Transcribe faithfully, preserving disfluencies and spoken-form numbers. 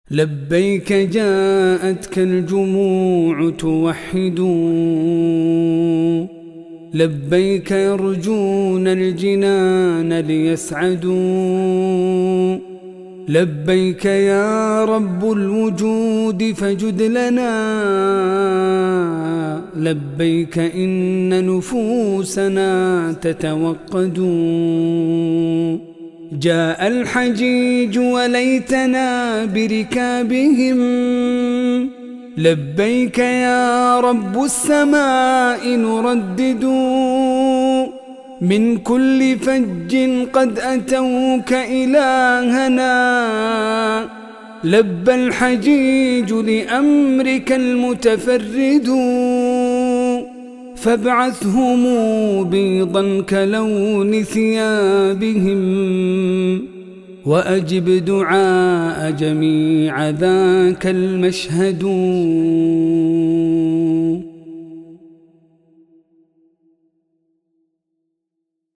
لبيك جاءتك الجموع توحد، لبيك يرجون الجنان ليسعدوا، لبيك يا رب الوجود فجد لنا، لبيك إن نفوسنا تتوقد. جاء الحجيج وليتنا بركابهم، لبيك يا رب السماء نردد، من كل فج قد أتوك إلهنا، لبى الحجيج لأمرك المتفرد، فابعثهم بيضا كلون ثيابهم، وأجب دعاء جميع ذاك المشهد.